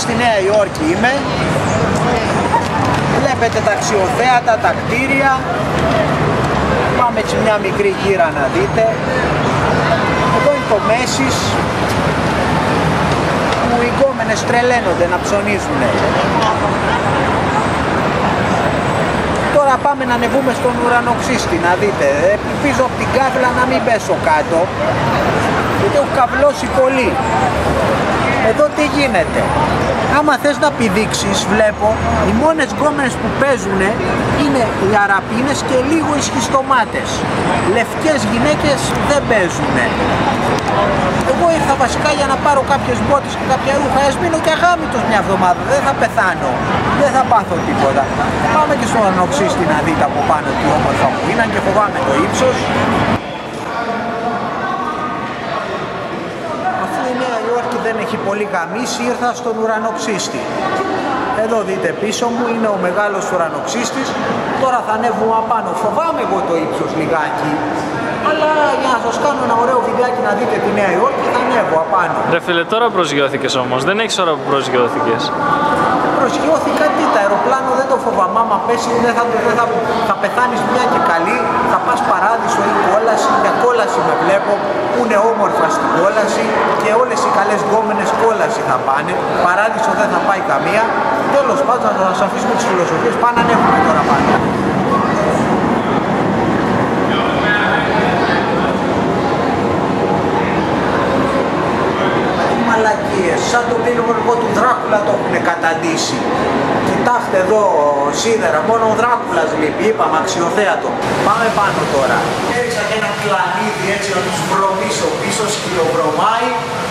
στη Νέα Υόρκη είμαι. Βλέπετε τα αξιοθέατα, τα κτίρια. Πάμε έτσι μια μικρή γύρα να δείτε. Εδώ είναι το Macy's που οι γκόμενες τρελαίνονται να ψωνίζουνε. Τώρα πάμε να ανεβούμε στον ουρανοξύστη να δείτε. Ελπίζω από την κάβλα να μην πέσω κάτω, γιατί έχω καυλώσει πολύ. Εδώ τι γίνεται? Άμα θες να πηδήξεις, βλέπω, οι μόνες γκόμενες που παίζουν είναι οι αραπίνες και λίγο οι σχιστομάτες. Λευκές γυναίκες δεν παίζουν. Εγώ ήρθα βασικά για να πάρω κάποιες μπότες και κάποια ρούχα. Ας μείνω και αγάμητος μια εβδομάδα, δεν θα πεθάνω, δεν θα πάθω τίποτα. Πάμε και στον ουρανοξύστη να δείτε από πάνω τι όμορφα που είναι, και φοβάμαι το ύψος. Δεν έχει πολύ γαμίσει, ήρθα στον ουρανοξύστη. Εδώ δείτε πίσω μου είναι ο μεγάλος ουρανοξύστης. Τώρα θα ανέβουμε απάνω. Φοβάμαι εγώ το ύψος λιγάκι, αλλά για να σας κάνω ένα ωραίο βιντεάκι να δείτε τη Νέα Υόρκη θα ανέβω απάνω. Ρε φίλε, τώρα προσγειώθηκες όμως, δεν έχεις ώρα που προσγειώθηκες. Προσγειώθηκα τι, το αεροπλάνο δεν το φοβάμαι. Άμα πέσει θα πεθάνεις μια και καλή. Θα πας παράδεισο ή κόλαση. Για κόλαση με βλέπω που είναι όμορφα στην κόλαση και όλες οι καλές γκόμενες κόλαση θα πάνε. Παράδεισο δεν θα πάει καμία. Τέλος πάντων θα σας αφήσουμε τις φιλοσοφίες. Πάνε να ανέβουμε τώρα πάνω. Μαλακίες, σαν το πύργο του Δράκουλα το έχουν καταντήσει. Κοιτάξτε εδώ σίδερα, μόνο ο Δράκουλας λείπει, είπαμε αξιοθέατο. Πάμε πάνω τώρα. Έριξα και ένα πλανήτη έτσι να τους βρωμίσω πίσω, σκυλοβρωμάει.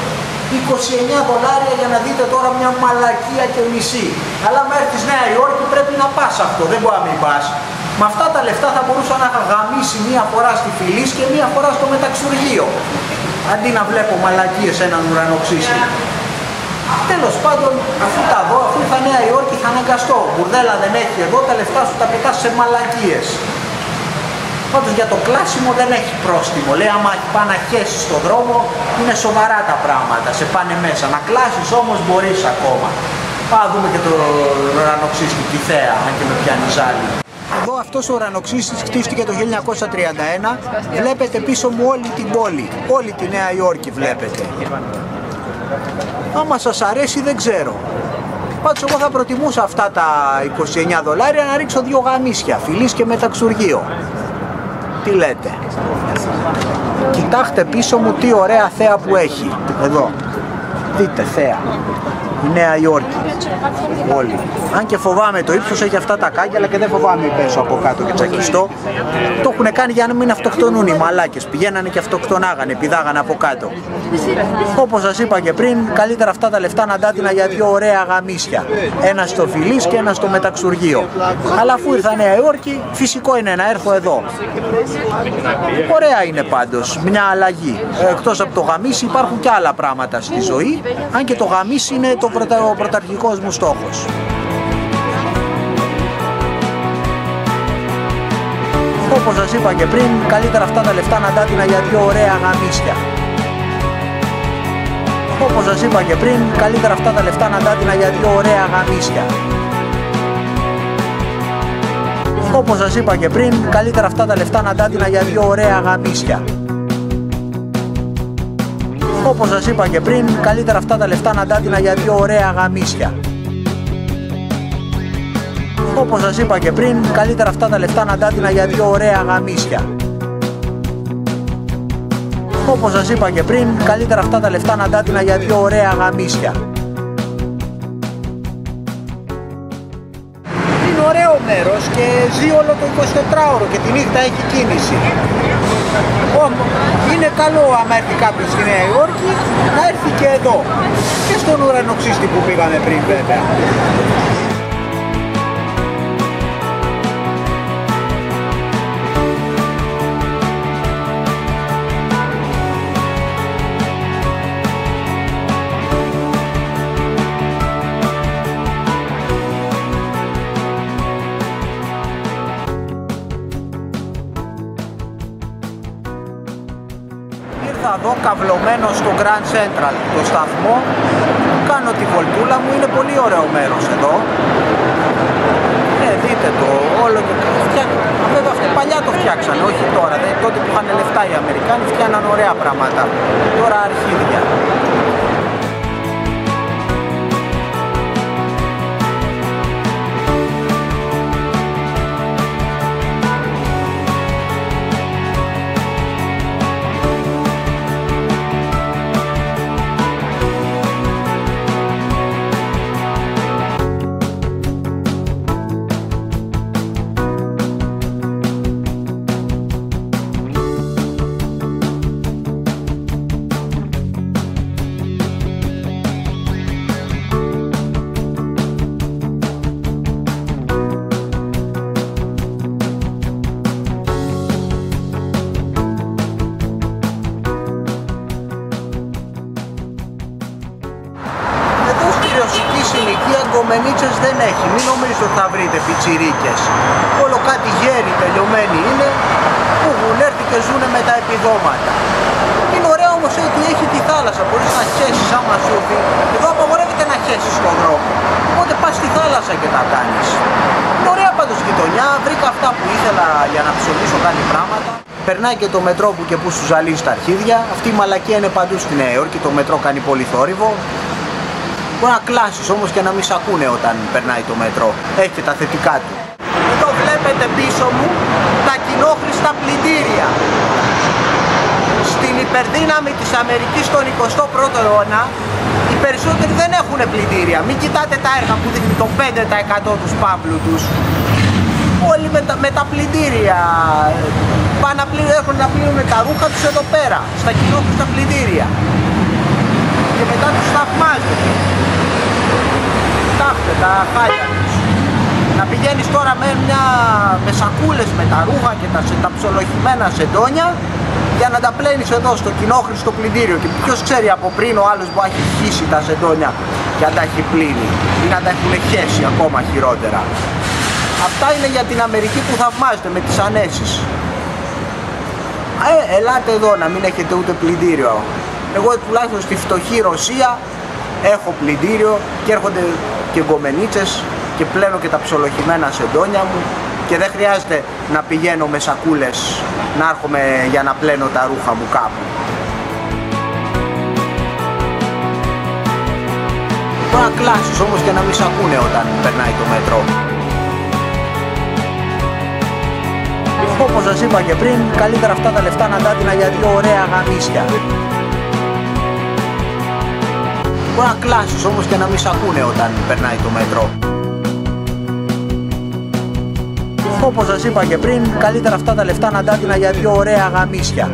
$29 για να δείτε τώρα μια μαλακία και μισή. Αλλά άμα έρθεις Νέα Υόρκη πρέπει να πας αυτό, δεν μπορεί να μην πας. Με αυτά τα λεφτά θα μπορούσα να είχα γαμίσει μία φορά στη Φυλής και μία φορά στο μεταξουργείο, αντί να βλέπω μαλακίες έναν ουρανοξύστη. Τέλος πάντων, αφού τα δω, αφού ήρθα Νέα Υόρκη θα αναγκαστώ. Μπουρδέλα δεν έχει εδώ, τα λεφτά σου τα πετάς σε μαλακίες. Πάντως για το κλάσιμο δεν έχει πρόστιμο. Λέει άμα πάει να χέσεις στον δρόμο είναι σοβαρά τα πράγματα, σε πάνε μέσα. Να κλάσεις όμως μπορείς ακόμα. Πάμε να δούμε και το ουρανοξύστη τη θέα, αν και με πιάνει ζάλι. Εδώ αυτός ο ουρανοξύστης χτίστηκε το 1931. Βλέπετε πίσω μου όλη την πόλη, όλη τη Νέα Υόρκη βλέπετε. Άμα σας αρέσει δεν ξέρω. Πάντως εγώ θα προτιμούσα αυτά τα $29 να ρίξω 2 γαμίσια, Φυλής και μεταξουργείο. Τι λέτε? Κοιτάξτε πίσω μου τι ωραία θέα που έχει. Εδώ, δείτε θέα. Η Νέα Υόρκη. Όλοι. Αν και φοβάμαι το ύψος, έχει αυτά τα κάγκελα και δεν φοβάμαι πέσω από κάτω και τσακιστώ. Το έχουν κάνει για να μην αυτοκτονούν οι μαλάκες. Πηγαίνανε και αυτοκτονάγανε, πηδάγανε από κάτω. Όπως σας είπα και πριν, καλύτερα αυτά τα λεφτά να ντάτινα για 2 ωραία γαμίσια. Ένα στο Φυλής και ένα στο μεταξουργείο. Αλλά αφού ήρθα Νέα Υόρκη, φυσικό είναι να έρθω εδώ. Ωραία είναι πάντως, μια αλλαγή. Εκτός από το γαμίσι υπάρχουν και άλλα πράγματα στη ζωή, αν και το γαμίσι είναι ο πρωταρχικός μου στόχος. Όπως σας είπα και πριν, καλύτερα αυτά τα λεφτά να ντάτινα για 2 ωραία γαμίσια. Όπως σας είπα και πριν, καλύτερα αυτά τα λεφτά να ντάτινα για 2 ωραία γαμίσια. Όπως σας είπα και πριν, καλύτερα αυτά τα λεφτά να ντάτινα για 2 ωραία γαμίσια. Όπως σας είπα και πριν, καλύτερα αυτά τα λεφτά να ντάτινα για 2 ωραία γαμίσια. Όπως σας είπα και πριν, καλύτερα αυτά τα λεφτά να ντάτινα για 2 ωραία γαμίσια. Όπως σας είπα και πριν, καλύτερα αυτά τα λεφτά να ντάτινα για 2 ωραία γαμίσια. Είναι ωραίο μέρος και ζει όλο το 24ωρο και τη νύχτα έχει κίνηση. Είναι καλό άμα έρθει κάποιος στη Νέα Υόρκη να έρθει και εδώ και στον ουρανοξύστη που πήγαμε πριν βέβαια. Ήρθα εδώ καυλωμένο στο Grand Central, το σταθμό. Κάνω τη βολτούλα μου, είναι πολύ ωραίο μέρος εδώ. Δείτε το όλο και βέβαια αυτό παλιά το φτιάξανε, όχι τώρα. Τότε που είχαν λεφτά οι Αμερικάνοι φτιάναν ωραία πράγματα. Τώρα αρχίδια. Ηλικία γκομενίτσες δεν έχει, μην νομίζετε ότι θα βρείτε πιτσιρίκες. Όλο κάτι γέροι τελειωμένοι είναι που έχουν έρθει και ζουν με τα επιδόματα. Είναι ωραίο όμως ότι έχει τη θάλασσα, μπορείς να χέσεις άμα σου έρθει. Εδώ απαγορεύεται να χέσεις στον δρόμο, οπότε πας στη θάλασσα και τα κάνεις. Είναι ωραία πάντως γειτονιά, βρήκα αυτά που ήθελα για να ψωνίσω κάτι πράγματα. Περνάει και το μετρό που και που σου ζαλίζει τα αρχίδια. Αυτή η μαλακία είναι παντού στη Νέα Υόρκη, το μετρό κάνει πολύ θόρυβο. Μπορεί να κλάσεις όμως και να μην σ' ακούνε όταν περνάει το μετρό. Έχει και τα θετικά του. Εδώ βλέπετε πίσω μου τα κοινόχρηστα πλυντήρια. Στην υπερδύναμη της Αμερικής στον 21ο αιώνα οι περισσότεροι δεν έχουν πλυντήρια. Μην κοιτάτε τα έργα που δείχνει το 5% τους παύλου τους. Όλοι με τα πλυντήρια έχουν να πλύνουν τα ρούχα τους εδώ πέρα, στα κοινόχρηστα πλυντήρια. Και μετά τους θαυμάζουν. Κοιτάξτε τα χάλια τους. Να πηγαίνεις τώρα με σακούλες με τα ρούχα και τα ψολογημένα σεντόνια για να τα πλένεις εδώ στο κοινόχρηστο πλυντήριο. Και ποιος ξέρει από πριν ο άλλος που έχει χύσει τα σεντόνια και να τα έχει πλύνει ή να τα έχουν χέσει ακόμα χειρότερα. Αυτά είναι για την Αμερική που θαυμάζετε με τις ανέσεις. Ελάτε εδώ να μην έχετε ούτε πλυντήριο. Εγώ τουλάχιστον στη φτωχή Ρωσία έχω πλυντήριο και έρχονται και γκομενίτσες και πλένω και τα ψολογημένα σεντόνια μου και δεν χρειάζεται να πηγαίνω με σακούλες να έρχομαι για να πλένω τα ρούχα μου κάπου. Μπορεί να κλάσεις όμως και να μην σ' ακούνε όταν περνάει το μετρό. Όπως σας είπα και πριν, καλύτερα αυτά τα λεφτά να τα έδινα για δύο ωραία γαμίσια. Μπορεί να κλάσεις όμως και να μην σ' ακούνε όταν περνάει το μετρό. Όπως σας είπα και πριν, καλύτερα αυτά τα λεφτά να τα έδινα για δύο ωραία γαμίσια.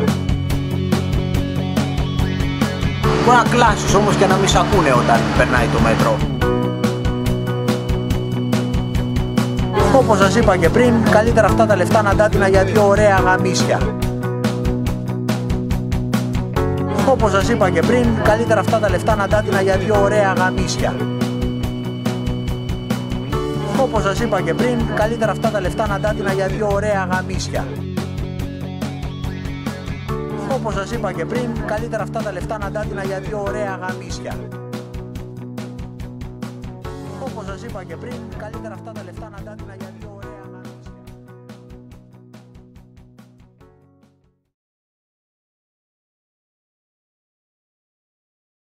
Μπορεί να κλάσεις όμως και να μην σ' ακούνε όταν περνάει το μετρό. Όπως σας είπα και πριν, καλύτερα αυτά τα λεφτά να τα έδινα για δύο ωραία γαμίσια. Όπως σας είπα και πριν, καλύτερα αυτά τα λεφτά να τα έδινα για δύο ωραία γαμίσια. Όπως σας είπα και πριν, καλύτερα αυτά τα λεφτά να τα έδινα για δύο ωραία γαμίσια. Όπως σας είπα και πριν, καλύτερα αυτά τα λεφτά να τα έδινα για δύο ωραία γαμίσια. Όπως σας είπα και πριν, καλύτερα αυτά τα λεφτά να τα έδινα για δύο